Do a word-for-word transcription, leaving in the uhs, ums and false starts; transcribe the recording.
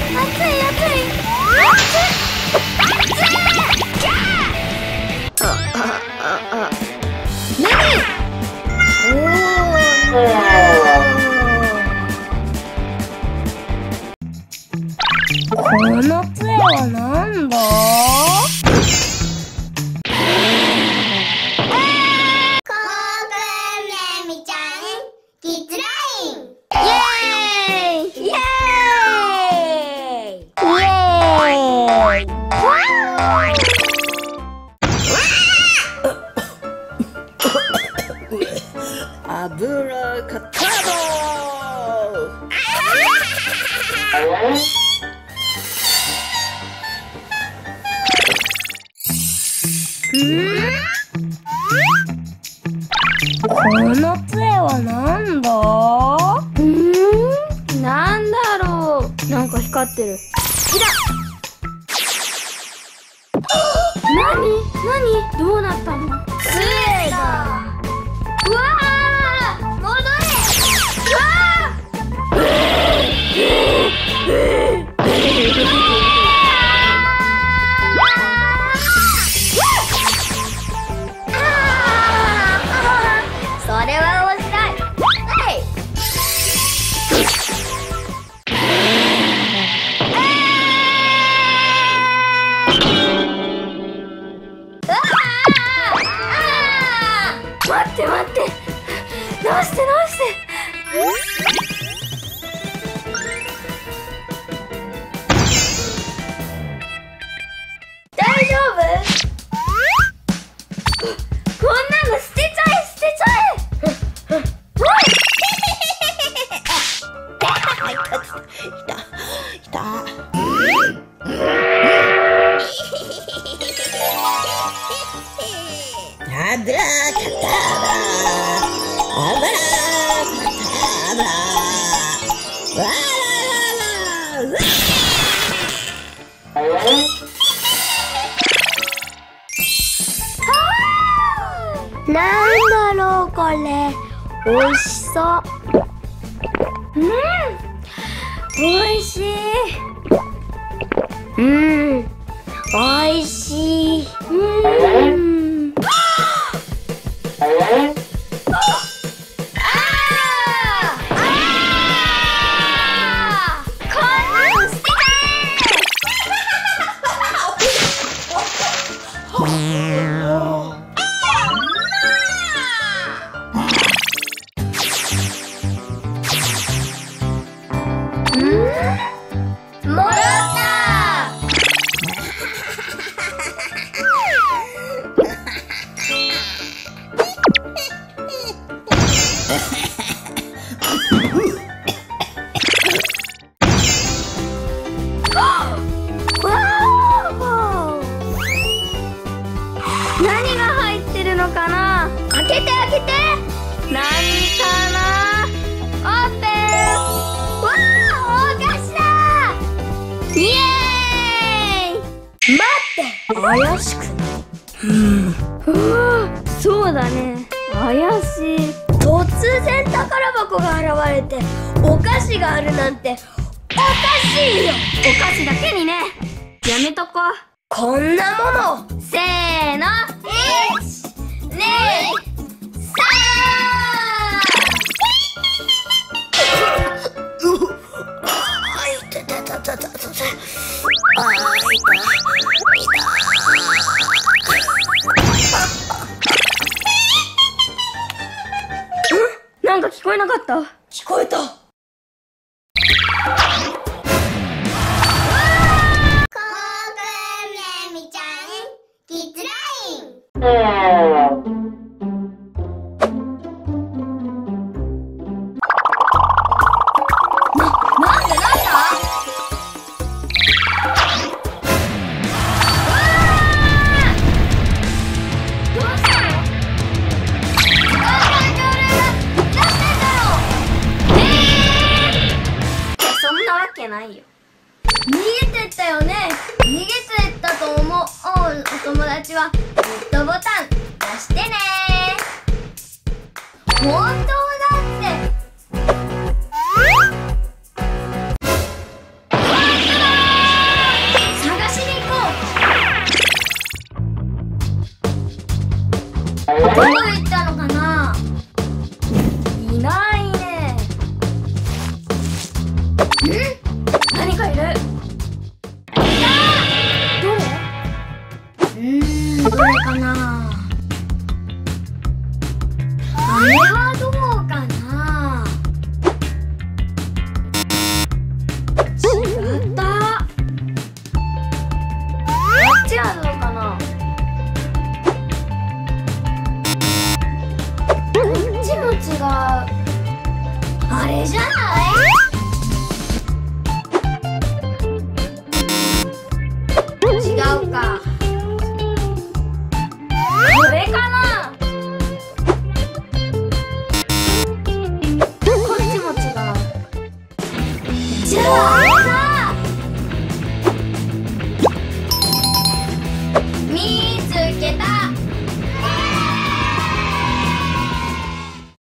熱い熱い熱い。 アブラカタボこの杖はなんだ？うーん、なんだろう。なんか光ってる。いた。なに？なに？どうなったの？杖だ。うわー！戻れ！うわそれは面白い。はい。待って待って、直して直して。大丈夫？こんなの捨てちゃえ捨てちゃえ。 いたいた。アブラカタバアブラカタバわらららなんだろうこれ。おいしそう。うん、おいしい。うん、おいしい。うん。あーあー、こんなの捨てたもらった何が入ってるのかな。開けて開けて。何かな。オープン。わあ、お菓子だ。イエーイ。待って、怪しくない？うん、そうだね、怪しい。突然宝箱が現れてお菓子があるなんておかしいよ。お菓子だけにね。やめとこう。こんなもの。せーの、いち、に、さあいたたたたたた。あいたいん？なんか聞こえなかった？ 聞こえた。 ないよ。逃げてったよね。逃げてったと思うお友達はグッドボタン押してね。本当だって。本当だー。探しに行こう。どこ行ったのかな。いないね。ん？